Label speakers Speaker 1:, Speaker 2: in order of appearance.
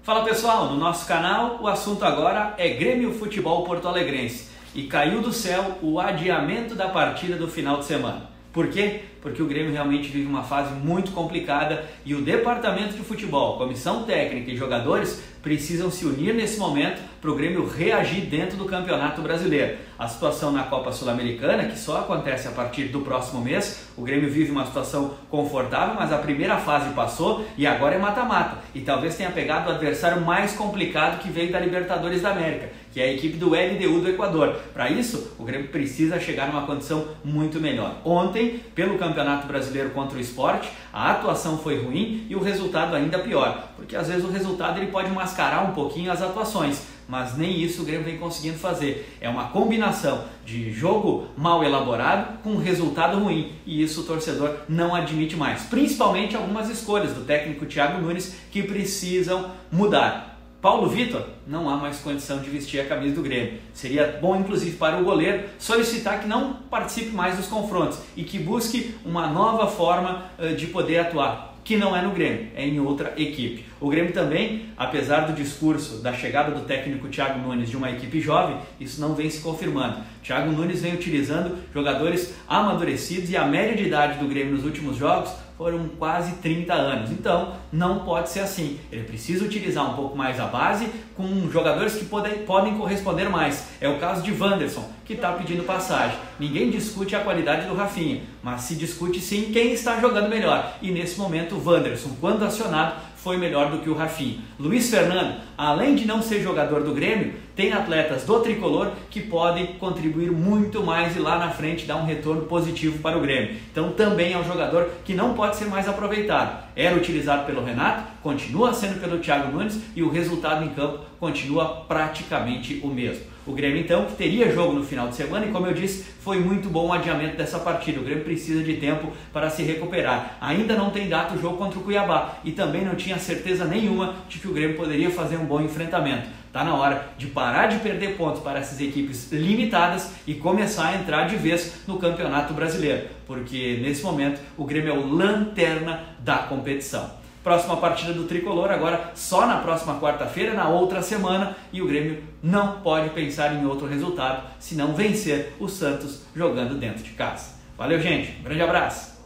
Speaker 1: Fala pessoal, no nosso canal o assunto agora é Grêmio Futebol Porto-Alegrense e caiu do céu o adiamento da partida do final de semana. Por quê? Porque o Grêmio realmente vive uma fase muito complicada e o departamento de futebol, comissão técnica e jogadores precisam se unir nesse momento para o Grêmio reagir dentro do Campeonato Brasileiro. A situação na Copa Sul-Americana, que só acontece a partir do próximo mês, o Grêmio vive uma situação confortável, mas a primeira fase passou e agora é mata-mata. E talvez tenha pegado o adversário mais complicado que veio da Libertadores da América, que é a equipe do LDU do Equador. Para isso, o Grêmio precisa chegar numa condição muito melhor. Ontem, pelo Campeonato Brasileiro contra o Sport, a atuação foi ruim e o resultado ainda pior, porque às vezes o resultado ele pode mascarar um pouquinho as atuações, mas nem isso o Grêmio vem conseguindo fazer. É uma combinação de jogo mal elaborado com resultado ruim, e isso o torcedor não admite mais, principalmente algumas escolhas do técnico Thiago Nunes que precisam mudar. Paulo Vitor não há mais condição de vestir a camisa do Grêmio. Seria bom, inclusive, para o goleiro solicitar que não participe mais dos confrontos e que busque uma nova forma de poder atuar, que não é no Grêmio, é em outra equipe. O Grêmio também, apesar do discurso da chegada do técnico Thiago Nunes de uma equipe jovem, isso não vem se confirmando. Thiago Nunes vem utilizando jogadores amadurecidos e a média de idade do Grêmio nos últimos jogos foram quase 30 anos. Então, não pode ser assim. Ele precisa utilizar um pouco mais a base com jogadores que podem corresponder mais. É o caso de Wanderson, que está pedindo passagem. Ninguém discute a qualidade do Rafinha, mas se discute sim quem está jogando melhor. E nesse momento o Wanderson, quando acionado, foi melhor do que o Rafinha. Luiz Fernando, além de não ser jogador do Grêmio, tem atletas do tricolor que podem contribuir muito mais e lá na frente dar um retorno positivo para o Grêmio. Então também é um jogador que não pode ser mais aproveitado. Era utilizado pelo Renato, continua sendo pelo Thiago Nunes e o resultado em campo continua praticamente o mesmo. O Grêmio então que teria jogo no final de semana e, como eu disse, foi muito bom o adiamento dessa partida. O Grêmio precisa de tempo para se recuperar. Ainda não tem data o jogo contra o Cuiabá e também não tinha certeza nenhuma de que o Grêmio poderia fazer um bom enfrentamento. Está na hora de parar de perder pontos para essas equipes limitadas e começar a entrar de vez no Campeonato Brasileiro, porque nesse momento o Grêmio é o lanterna da competição. Próxima partida do Tricolor agora só na próxima quarta-feira, na outra semana, e o Grêmio não pode pensar em outro resultado senão vencer o Santos jogando dentro de casa. Valeu, gente, um grande abraço!